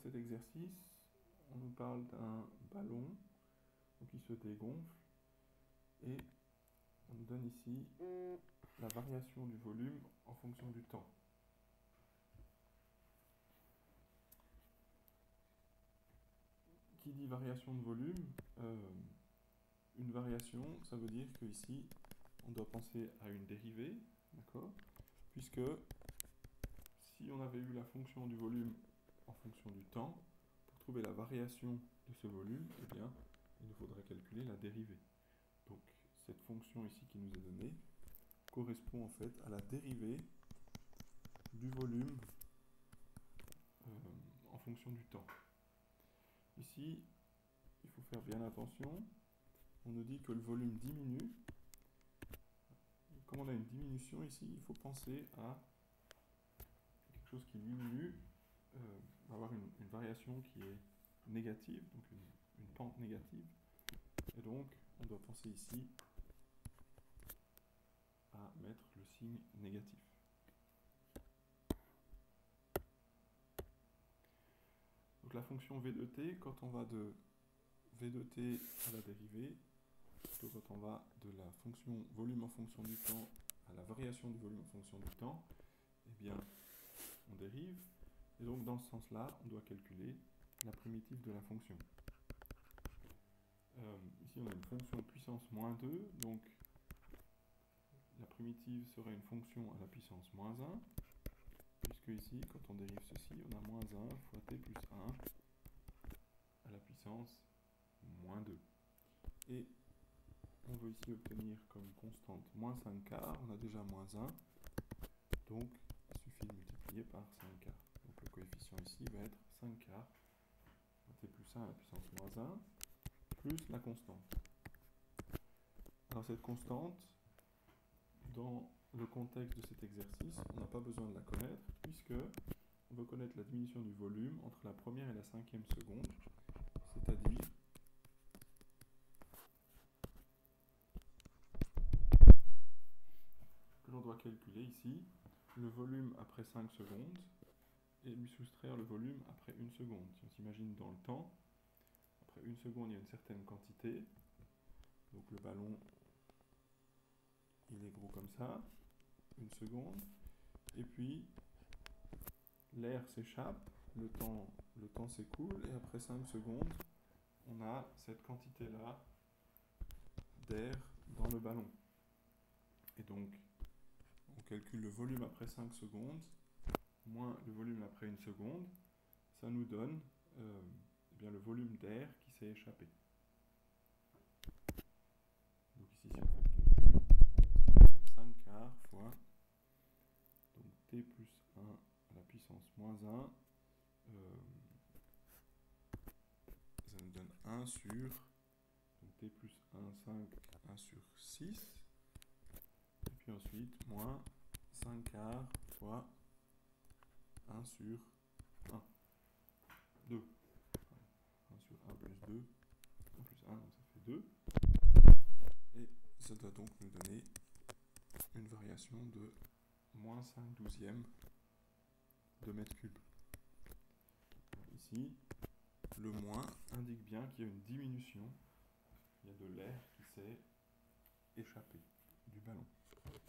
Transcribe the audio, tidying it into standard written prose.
cet exercice, on nous parle d'un ballon qui se dégonfle et on nous donne ici la variation du volume en fonction du temps. Qui dit variation de volume, une variation, ça veut dire qu'ici, on doit penser à une dérivée, d'accord? Puisque si on avait eu la fonction du volume en fonction du temps, pour trouver la variation de ce volume, eh bien, il nous faudrait calculer la dérivée. Donc, cette fonction ici qui nous est donnée correspond en fait à la dérivée du volume en fonction du temps. Ici, il faut faire bien attention. On nous dit que le volume diminue. Comme on a une diminution ici, il faut penser à quelque chose qui diminue. On va avoir une variation qui est négative, donc une pente négative. Et donc, on doit penser ici à mettre le signe négatif. Donc la fonction v de t, quand on va de v de t à la dérivée, plutôt quand on va de la fonction volume en fonction du temps à la variation du volume en fonction du temps, eh bien, on dérive. Et donc dans ce sens-là, on doit calculer la primitive de la fonction. Ici, on a une fonction puissance moins 2, donc la primitive serait une fonction à la puissance moins 1, puisque ici, quand on dérive ceci, on a moins 1 fois t plus 1 à la puissance moins 2. Et on veut ici obtenir comme constante moins 5 quarts, on a déjà moins 1, donc il suffit de multiplier par 5 quarts. Donc le coefficient ici va être 5 quarts, t plus 1 à la puissance moins 1, plus la constante. Alors cette constante, dans le contexte de cet exercice, on n'a pas besoin de la connaître, puisque on veut connaître la diminution du volume entre la première et la cinquième seconde, c'est-à-dire que l'on doit calculer ici le volume après 5 secondes et lui soustraire le volume après 1 seconde. Si on s'imagine dans le temps, après 1 seconde, il y a une certaine quantité, donc le ballon, il est gros comme ça, 1 seconde, et puis l'air s'échappe, le temps s'écoule, et après 5 secondes, on a cette quantité-là d'air dans le ballon. Et donc, on calcule le volume après 5 secondes, moins le volume après 1 seconde, ça nous donne eh bien, le volume d'air qui s'est échappé. Donc ici, si on fait le calcul, ça nous donne 5 quarts fois donc t plus 1 à la puissance moins 1, ça nous donne 1 sur, donc t plus 1, 5, 1 sur 6, et puis ensuite, moins 5 quarts fois 1 sur 1, 2. 1 sur 1 plus 2, 1 plus 1, donc ça fait 2. Et ça doit donc nous donner une variation de moins 5 douzièmes de mètre cube. Ici, le moins indique bien qu'il y a une diminution, il y a de l'air qui s'est échappé du ballon.